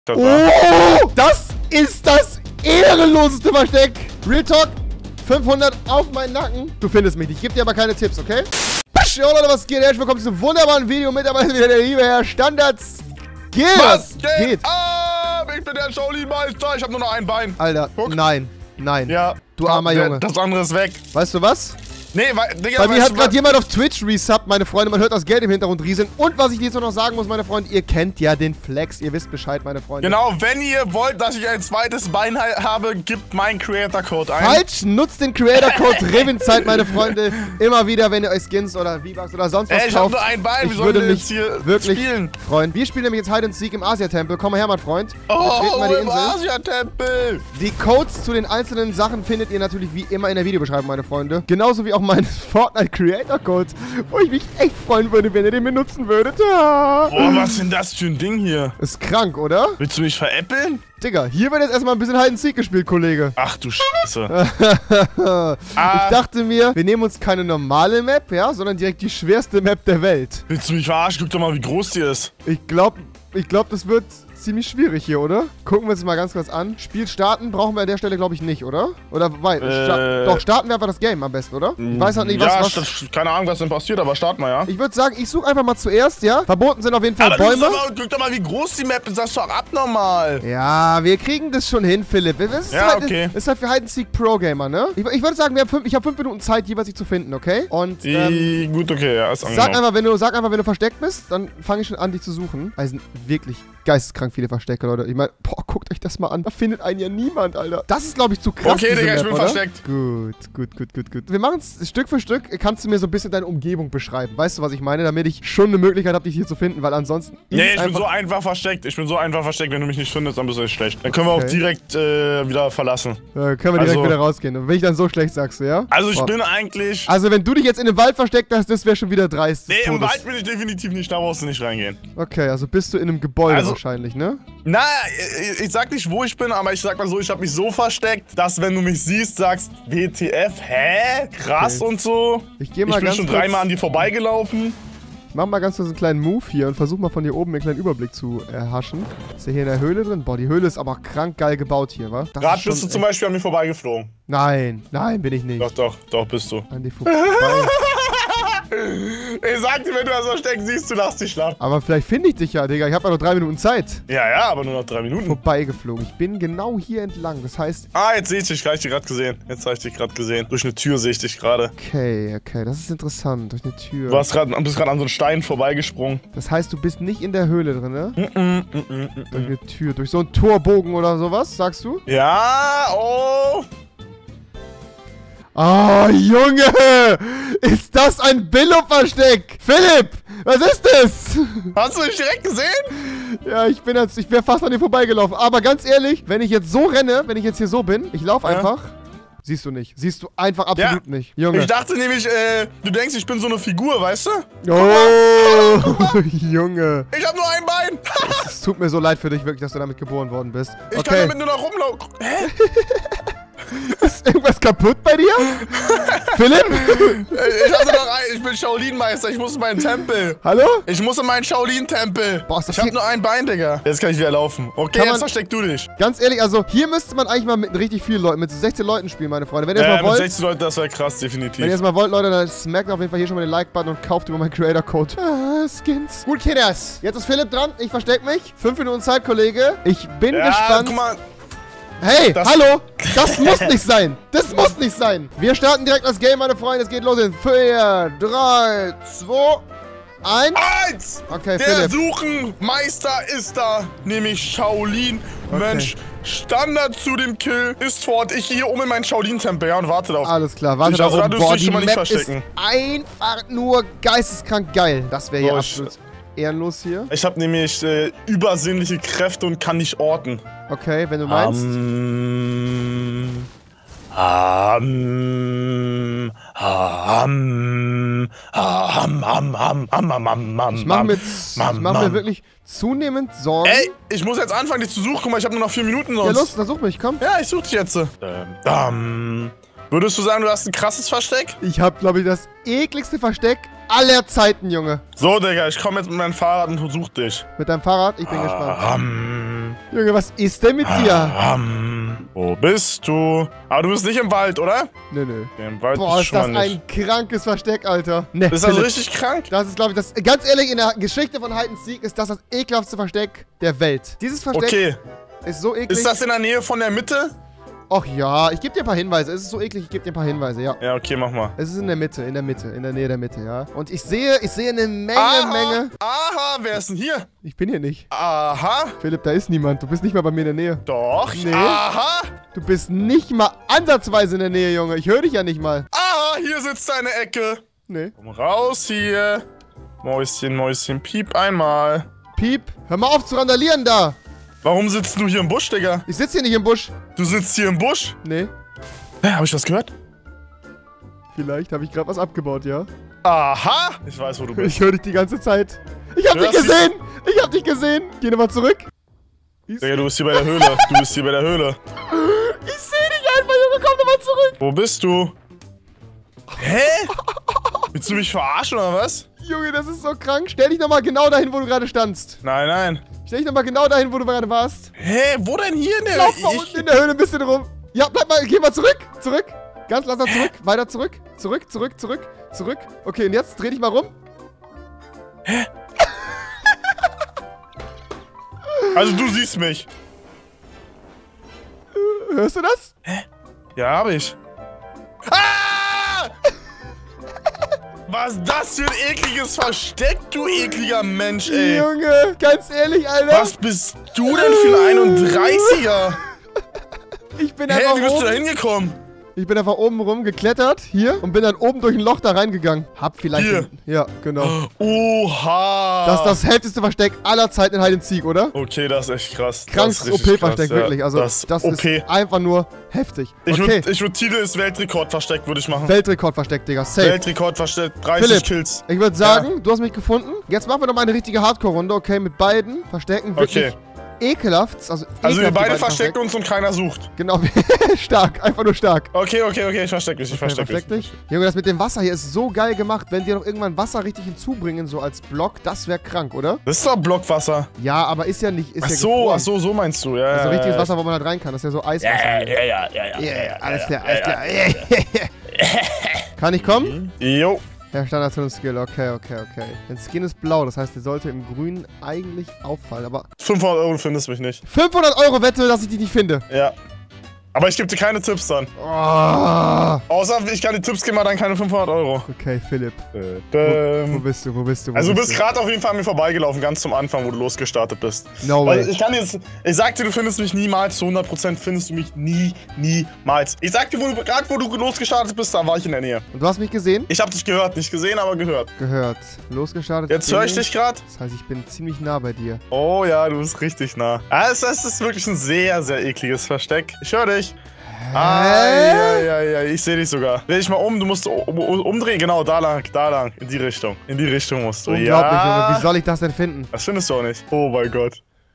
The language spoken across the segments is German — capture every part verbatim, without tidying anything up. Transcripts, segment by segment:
Oh, das ist das ehrenloseste Versteck. Real Talk, fünfhundert auf meinen Nacken. Du findest mich nicht. Ich gebe dir aber keine Tipps, okay? Jo Leute, was geht? Herzlich willkommen zu diesem wunderbaren Video. Mittlerweile wieder der liebe Herr Standards. Geht. Was geht? geht? Ah, ich bin der Shaolin-Meister. Ich habe nur noch ein Bein. Alter, Guck. nein, nein. Ja. Du armer Junge. Das andere ist weg. Weißt du was? Nee, weil, Digga, Bei mir hat gerade jemand auf Twitch resubbt, meine Freunde. Man hört das Geld im Hintergrund rieseln. Und was ich jetzt noch sagen muss, meine Freunde, ihr kennt ja den Flex. Ihr wisst Bescheid, meine Freunde. Genau, wenn ihr wollt, dass ich ein zweites Bein habe, gebt meinen Creator-Code ein. Falsch, nutzt den Creator-Code Revenzeit, meine Freunde. Immer wieder, wenn ihr euch Skins oder V-Bucks oder sonst was Ey, ich kauft. hab nur ein Bein, wie ich sollen würde wir mich jetzt hier wirklich spielen? freuen. Wir spielen nämlich jetzt Hide and Seek im Asia-Tempel. Komm mal her, mein Freund. Oh, mal die im Insel. Asia-Tempel. Die Codes zu den einzelnen Sachen findet ihr natürlich wie immer in der Videobeschreibung, meine Freunde. Genauso wie auch mein Fortnite Creator Code, wo ich mich echt freuen würde, wenn ihr den benutzen würdet. Ah. Boah, was ist denn das für ein Ding hier? Ist krank, oder? Willst du mich veräppeln? Digga, hier wird jetzt erstmal ein bisschen Hide and Seek gespielt, Kollege. Ach du Scheiße. ah. Ich dachte mir, wir nehmen uns keine normale Map, ja, sondern direkt die schwerste Map der Welt. Willst du mich verarschen? Guck doch mal, wie groß die ist. Ich glaube, ich glaube, das wird ziemlich schwierig hier, oder? Gucken wir uns mal ganz kurz an. Spiel starten brauchen wir an der Stelle, glaube ich, nicht, oder? Oder, weil, äh, sta doch, starten wir einfach das Game am besten, oder? Ich weiß halt nicht, was... Ja, was keine Ahnung, was denn passiert, aber starten wir, ja? Ich würde sagen, ich suche einfach mal zuerst, ja? Verboten sind auf jeden Fall aber Bäume. Aber guck doch mal, wie groß die Map ist, das ist doch abnormal. Ja, wir kriegen das schon hin, Philipp. Das ist ja, halt, okay. Das ist halt für Hide and Seek Pro Gamer, ne? Ich, ich würde sagen, wir haben fünf, ich habe fünf Minuten Zeit, jeweils sich zu finden, okay? Und, ähm, Gut, okay, ja, ist sag einfach, wenn du, sag einfach, wenn du versteckt bist, dann fange ich schon an, dich zu suchen. Also sind wirklich geisteskrank viele Verstecke, Leute. Ich meine, boah, guckt euch das mal an. Da findet einen ja niemand, Alter. Das ist, glaube ich, zu krass. Okay, Digga, Map, ich bin oder? versteckt. Gut, gut, gut, gut, gut. Wir machen es Stück für Stück. Kannst du mir so ein bisschen deine Umgebung beschreiben? Weißt du, was ich meine? Damit ich schon eine Möglichkeit habe, dich hier zu finden, weil ansonsten... Nee, ich bin so einfach versteckt. Ich bin so einfach versteckt. Wenn du mich nicht findest, dann bist du echt schlecht. Dann können wir okay. auch direkt äh, wieder verlassen. Ja, können wir direkt also, wieder rausgehen. Und wenn ich dann so schlecht sagst du, ja? Also ich boah. bin eigentlich... Also wenn du dich jetzt in den Wald versteckt hast, das wäre schon wieder dreist. Nee, im Wald bin ich definitiv nicht. Da brauchst du nicht reingehen. Okay, also bist du in einem Gebäude also, wahrscheinlich, ne? Na, ich, ich sag nicht, wo ich bin, aber ich sag mal so, ich habe mich so versteckt, dass wenn du mich siehst, sagst, W T F, hä? Krass okay. und so. Ich geh mal ich bin ganz schon kurz, dreimal an dir vorbeigelaufen. Ich mach mal ganz kurz einen kleinen Move hier und versuch mal von hier oben einen kleinen Überblick zu erhaschen. Ist der hier in der Höhle drin? Boah, die Höhle ist aber krank geil gebaut hier, wa? Gerade bist du zum Beispiel an mir vorbeigeflogen. Nein, nein, bin ich nicht. Doch, doch, doch, bist du. An dir vorbei. Ich sag dir, wenn du das versteckst, siehst du, lass dich schlafen. Aber vielleicht finde ich dich ja, Digga. Ich habe ja noch drei Minuten Zeit. Ja, ja, aber nur noch drei Minuten. Vorbeigeflogen. Ich bin genau hier entlang. Das heißt... Ah, jetzt sehe ich dich. Gleich dich gerade gesehen. Jetzt habe ich dich gerade gesehen. Durch eine Tür sehe ich dich gerade. Okay, okay. Das ist interessant. Durch eine Tür. Du hast grad, bist gerade an so einen Stein vorbeigesprungen. Das heißt, du bist nicht in der Höhle drin, ne? Mm -mm, mm -mm, mm. Durch eine Tür. Durch so einen Torbogen oder sowas, sagst du? Ja, oh... Oh, Junge! Ist das ein Billo-Versteck? Philipp! Was ist das? Hast du mich direkt gesehen? Ja, ich bin jetzt, ich wäre fast an dir vorbeigelaufen. Aber ganz ehrlich, wenn ich jetzt so renne, wenn ich jetzt hier so bin, ich laufe ja. einfach. Siehst du nicht. Siehst du einfach absolut ja. nicht. Junge. Ich dachte nämlich, äh, du denkst, ich bin so eine Figur, weißt du? Oh, Junge. Ich hab nur ein Bein. Es tut mir so leid für dich, wirklich, dass du damit geboren worden bist. Ich okay. kann damit nur noch rumlaufen. Hä? Ist irgendwas kaputt bei dir? Philipp? Ich hatte doch ein, ich bin Shaolin-Meister, ich muss in meinen Tempel. Hallo? Ich muss in meinen Shaolin-Tempel. Ich hab nur ein Bein, Digga. Jetzt kann ich wieder laufen. Okay, kann jetzt versteck du dich. Ganz ehrlich, also hier müsste man eigentlich mal mit richtig vielen Leuten, mit sechzehn Leuten spielen, meine Freunde. Wenn ihr ja, es mal wollt. mit sechzehn Leuten, das wäre krass, definitiv. Wenn ihr es mal wollt, Leute, dann smackt auf jeden Fall hier schon mal den Like-Button und kauft über meinen Creator-Code. Ah, Skins. Gut, Kidders. Jetzt ist Philipp dran. Ich versteck mich. Fünf Minuten Zeit, Kollege. Ich bin ja, gespannt. Guck mal. Hey, das hallo! Das muss nicht sein! Das muss nicht sein! Wir starten direkt das Game, meine Freunde. Es geht los in vier, drei, zwei, eins. eins! Okay, der Philipp. Suchenmeister ist da, nämlich Shaolin. Okay. Mensch, Standard zu dem Kill ist fort. Ich gehe hier um in meinen Shaolin-Tempel, ja, und warte darauf. Alles klar, warte ich, also, da da Boah, die Map nicht ist einfach nur geisteskrank geil. Das wäre hier Boah, absolut ehrenlos hier. Ich habe nämlich äh, übersinnliche Kräfte und kann nicht orten. Okay, wenn du meinst. Um, um, um, um, um, um, um, um, ich mache mir, ich mach mir wirklich zunehmend Sorgen. Ey, ich muss jetzt anfangen, dich zu suchen. Guck mal, ich habe nur noch vier Minuten sonst. Ja, los, dann such mich, komm. Ja, ich such dich jetzt. Ähm, Würdest du sagen, du hast ein krasses Versteck? Ich habe, glaube ich, das ekligste Versteck aller Zeiten, Junge. So, Digga, ich komme jetzt mit meinem Fahrrad und such dich. Mit deinem Fahrrad? Ich bin ah, gespannt. Um, Ähm. Junge, was ist denn mit dir? Ähm. Wo bist du? Aber du bist nicht im Wald, oder? Nö, nö. Ja, im Wald Boah, bist ist schon das mal ein nicht. krankes Versteck, Alter. Ne, Ist das Philipp, richtig krank? das ist, glaube ich, das. Ganz ehrlich, in der Geschichte von Hide and Seek ist das das ekelhaftste Versteck der Welt. Dieses Versteck Okay. ist so eklig. Ist das in der Nähe von der Mitte? Och ja, ich gebe dir ein paar Hinweise. Es ist so eklig, ich gebe dir ein paar Hinweise, ja. Ja, okay, mach mal. Es ist in der Mitte, in der Mitte, in der Nähe der Mitte, ja. Und ich sehe, ich sehe eine Menge, Aha, Menge. aha, wer ist denn hier? Ich bin hier nicht. Aha, Philipp, da ist niemand. Du bist nicht mal bei mir in der Nähe. doch, Nee. aha, Du bist nicht mal ansatzweise in der Nähe, Junge. Ich höre dich ja nicht mal. aha, hier sitzt deine Ecke. Nee. Komm raus hier. Mäuschen, Mäuschen, piep einmal. Piep, hör mal auf zu randalieren da. Warum sitzt du hier im Busch, Digga? Ich sitze hier nicht im Busch. Du sitzt hier im Busch? Nee. Hä, hab ich was gehört? Vielleicht habe ich gerade was abgebaut, ja. Aha, ich weiß, wo du bist. Ich höre dich die ganze Zeit. Ich hab Du dich hörst gesehen. Ich hab dich gesehen. Geh nochmal zurück. Ich, Digga, du bist hier bei der Höhle. Du bist hier bei der Höhle. ich sehe dich einfach, Junge. Komm nochmal zurück. Wo bist du? Hä? Willst du mich verarschen oder was? Junge, das ist so krank. Stell dich nochmal genau dahin, wo du gerade standst. Nein, nein. Stell dich nochmal genau dahin, wo du gerade warst. Hä, wo denn hier in der... Lauf mal Ich- unten in der Höhle ein bisschen rum. Ja, bleib mal, geh mal zurück. Zurück. Ganz langsam zurück. Weiter zurück. Zurück, zurück, zurück, zurück. Okay, und jetzt dreh dich mal rum. Also du siehst mich. Hörst du das? Ja, hab ich. Ah! Was ist das für ein ekliges Versteck, du ekliger Mensch, ey. Junge, ganz ehrlich, Alter. Was bist du denn für ein einunddreißiger? Ich bin Hä, einfach wie bist du da oben. hingekommen? Ich bin einfach oben rum geklettert, hier, und bin dann oben durch ein Loch da reingegangen. Hab vielleicht... Hier? Den, ja, genau. Oha. Das ist das heftigste Versteck aller Zeiten in Hide and Seek, oder? Okay, das ist echt krass. Krankes Das O ist richtig P-Versteck, krass, ja. wirklich. Also, das, das O P. ist einfach nur heftig. Ich Okay, würde ich würd Titel ist Weltrekordversteck, würde ich machen. Weltrekordversteck, Digga. Safe. Weltrekordversteck, dreißig Philipp, Kills. ich würde sagen, du hast mich gefunden. Jetzt machen wir noch mal eine richtige Hardcore-Runde, okay? Mit beiden Verstecken. Wirklich Okay. ekelhaft. Also, Also wir ekelhaft, die beide beiden verstecken uns und keiner sucht. Genau, stark. Einfach nur stark. Okay, okay, okay, ich versteck mich, ich Okay, versteck versteck mich. dich. Junge, das mit dem Wasser hier ist so geil gemacht. Wenn wir noch irgendwann Wasser richtig hinzubringen, so als Block, das wäre krank, oder? Das ist doch Blockwasser. Ja, aber ist ja nicht, ist Ach ja so, gefroren. ach so, so meinst du, ja. Also ja, richtiges ja. Wasser, wo man halt rein kann. Das ist ja so Eiswasser. Ja, ja, ja, ja, ja. Ja, ja, alles ja, klar, ja, alles ja. klar. Kann ich kommen? Jo. Ja, Standard zu Skill. Okay, okay, okay. Der Skin ist blau, das heißt, der sollte im Grün eigentlich auffallen. Aber fünfhundert Euro findest du mich nicht. fünfhundert Euro Wette, dass ich dich nicht finde. Ja. Aber ich gebe dir keine Tipps dann. Oh. Außer ich kann die Tipps geben, aber dann keine fünfhundert Euro. Okay, Philipp. Wo Ähm, bist du? Wo bist du? Wo also du bist bist gerade auf jeden Fall an mir vorbeigelaufen, ganz zum Anfang, wo du losgestartet bist. No Weil way. ich kann jetzt, ich sag dir, du findest mich niemals, zu hundert Prozent findest du mich nie, niemals. Ich sag dir, wo du, gerade wo du losgestartet bist, da war ich in der Nähe. Und du hast mich gesehen? Ich hab dich gehört, nicht gesehen, aber gehört. Gehört. Losgestartet. Jetzt bin höre ich dich gerade. Das heißt, ich bin ziemlich nah bei dir. Oh ja, du bist richtig nah. Ah, es, es ist wirklich ein sehr, sehr ekliges Versteck. Ich höre dich. Ah, ja, ja, ja, ich sehe dich sogar. Dreh dich mal um, du musst um, um, umdrehen, genau, da lang, da lang, in die Richtung. In die Richtung musst du, Unglaublich, ja. Junge. Wie soll ich das denn finden? Das findest du auch nicht. Oh mein Gott.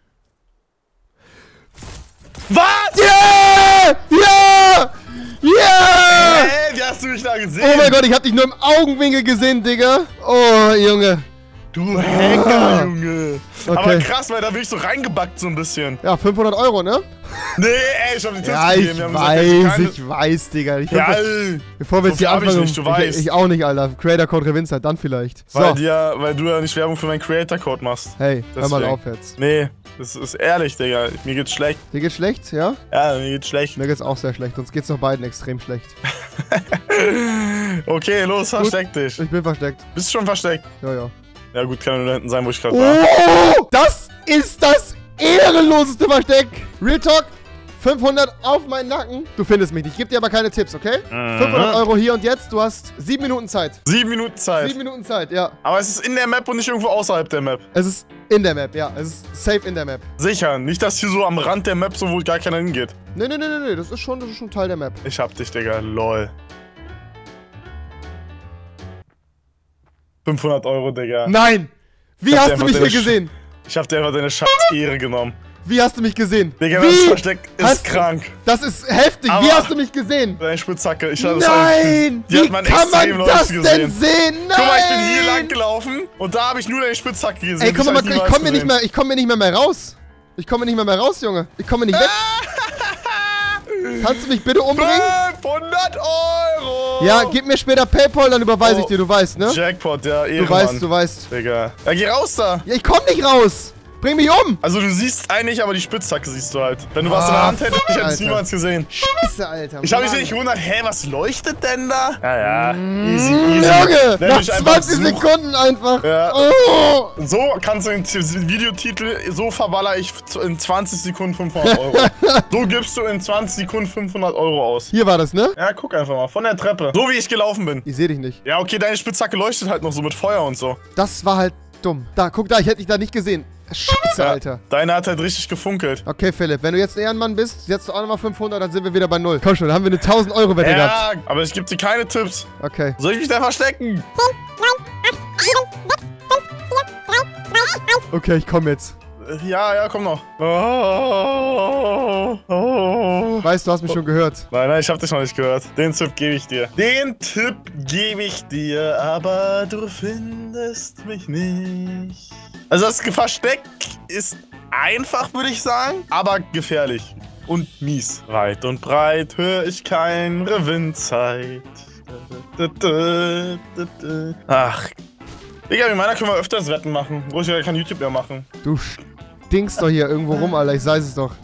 Was? Yeah! Yeah! Yeah! Hä, wie hast du mich da gesehen? Oh mein Gott, ich hab dich nur im Augenwinkel gesehen, Digga. Oh, Junge. Du Hacker, Junge. Okay. Aber krass, weil da bin ich so reingebackt so ein bisschen. Ja, fünfhundert Euro, ne? Nee, ey, ich hab die Tipps Ja, gegeben. ich Wir haben weiß, gesagt, keine- ich weiß, Digga. Ich Ja, bevor, bevor wir jetzt so hier viel hab ich anfangen. nicht, du weißt. Ich, ich auch nicht, Alter. Creator Code Revinzer, dann vielleicht. So, weil, dir, weil du ja nicht Werbung für meinen Creator-Code machst. hey, hör mal Deswegen. auf jetzt. Nee, das ist ehrlich, Digga. Mir geht's schlecht. Dir geht's schlecht, ja? Ja, mir geht's schlecht. Mir geht's auch sehr schlecht. Uns geht's noch beiden extrem schlecht. Okay, los, versteck dich. Ich bin versteckt. Bist du schon versteckt? Ja, ja. Ja gut, kann nur da hinten sein, wo ich gerade war. Oh, das ist das ehrenloseste Versteck. Real Talk, fünfhundert auf meinen Nacken. Du findest mich nicht. Ich gebe dir aber keine Tipps, okay? Mhm. fünfhundert Euro hier und jetzt. Du hast sieben Minuten Zeit. Sieben Minuten Zeit. Sieben Minuten Zeit, ja. Aber es ist in der Map und nicht irgendwo außerhalb der Map. Es ist in der Map, ja. Es ist safe in der Map. Sicher, nicht, dass hier so am Rand der Map so, wo gar keiner hingeht. Nee, nee, nee, nee, nee. Das ist schon, das ist schon Teil der Map. Ich hab dich, Digga, lol. fünfhundert Euro, Digga. Nein! Wie Ich hab hast dir du mich einfach hier deine gesehen? Ich hab dir einfach deine scheiß Ehre genommen. Wie hast du mich gesehen? Digga, Wie das Versteck ist hast- krank. Das ist heftig. Wie Aber- hast du mich gesehen? Deine Spitzhacke. Ich hab Nein! Die Wie hat man kann man extrem das Leute denn gesehen. sehen? Nein! Guck mal, ich bin hier lang gelaufen und da habe ich nur deine Spitzhacke gesehen. Ey, komm Die mal, hab ich niemals komm mir nicht gesehen. mehr, ich komm mir nicht mehr, mehr raus. Ich komme nicht mehr, mehr raus, Junge. Ich komme nicht weg. Kannst du mich bitte umbringen? fünfhundert Euro! Ja, gib mir später PayPal, dann überweise oh. ich dir, du weißt, ne? Jackpot, ja, Ehrenmann. Du weißt, du weißt. Digga. Ja, geh raus da! Ja, ich komm nicht raus! Bring mich um! Also du siehst eigentlich, aber die Spitzhacke siehst du halt. Wenn du was in der Hand hättest, ich hätte es niemals gesehen. Scheiße, Alter. Ich habe mich nicht gewundert, hä, was leuchtet denn da? Ja, ja. Mm, easy, easy. Junge, nach zwanzig Sekunden einfach. Ja. Oh. So kannst du den Videotitel, so verballer ich in zwanzig Sekunden fünfhundert Euro. So gibst du in zwanzig Sekunden fünfhundert Euro aus. Hier war das, ne? Ja, guck einfach mal. Von der Treppe. So wie ich gelaufen bin. Ich seh dich nicht. Ja, okay, deine Spitzhacke leuchtet halt noch so mit Feuer und so. Das war halt dumm. Da, guck da, ich hätte dich da nicht gesehen. Scheiße, ja, Alter. Deine hat halt richtig gefunkelt. Okay, Philipp, wenn du jetzt ein Ehrenmann bist, setzt du auch nochmal fünfhundert, dann sind wir wieder bei null. Komm schon, dann haben wir eine tausend Euro Wette ja, gehabt. Ja, aber ich gebe dir keine Tipps. Okay. Soll ich mich da verstecken? Okay, ich komm jetzt. Ja, ja, komm noch. Oh, oh. Weißt du, hast mich schon gehört. Nein, nein, ich hab dich noch nicht gehört. Den Tipp gebe ich dir. Den Tipp gebe ich dir, aber du findest mich nicht. Also das Versteck ist einfach, würde ich sagen, aber gefährlich und mies. Weit und breit höre ich kein Revinnzeit. Ach, Digga, mit meiner können wir öfters Wetten machen. Wo ich ja kein YouTube mehr machen. Du stinkst doch hier irgendwo rum, Alter. Ich weiß es doch.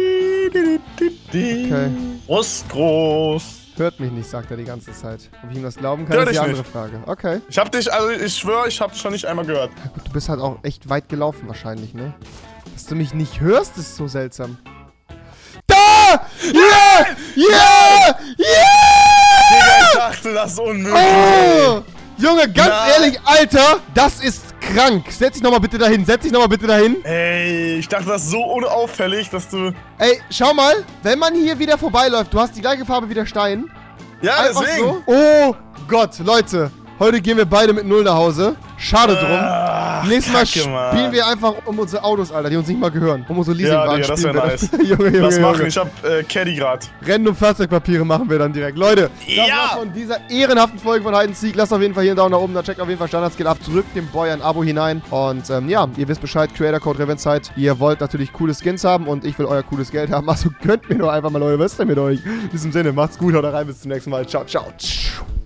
Okay. Brust groß. Hört mich nicht, sagt er die ganze Zeit. Ob ich ihm das glauben kann, ist die andere Frage. Okay. Ich hab dich, also ich schwöre, ich hab dich schon nicht einmal gehört. Ja, gut, du bist halt auch echt weit gelaufen wahrscheinlich, ne? Dass du mich nicht hörst, ist so seltsam. Da! Yeah! Yeah! Yeah! Digga, ich dachte, das ist unmöglich. Oh! Junge, ganz Na. ehrlich, Alter, das ist krank. Setz dich nochmal bitte dahin, setz dich nochmal bitte dahin. Ey, ich dachte, das ist so unauffällig, dass du... Ey, schau mal, wenn man hier wieder vorbeiläuft, du hast die gleiche Farbe wie der Stein. Ja, einfach deswegen. So. Oh Gott, Leute, heute gehen wir beide mit null nach Hause. Schade drum. Ach, Nächstes Mal Kacke, spielen Mann. wir einfach um unsere Autos, Alter, die uns nicht mal gehören. Um unsere Leasingwagen ja, Digga, spielen das wir. nice. Junge, Junge, das Junge. machen. Ich hab äh, Caddy grad. Random Fahrzeugpapiere machen wir dann direkt. Leute, das ja. war's von dieser ehrenhaften Folge von Hide and Seek. Lasst auf jeden Fall hier einen Daumen nach oben, da checkt auf jeden Fall Standardskill ab. Drückt dem Boy ein Abo hinein. Und ähm, ja, ihr wisst Bescheid, Creator Code Revinnzeit. Ihr wollt natürlich coole Skins haben und ich will euer cooles Geld haben. Also gönnt mir doch einfach mal, Leute. Was ist denn mit euch? In diesem Sinne, macht's gut, haut rein, bis zum nächsten Mal. Ciao, ciao.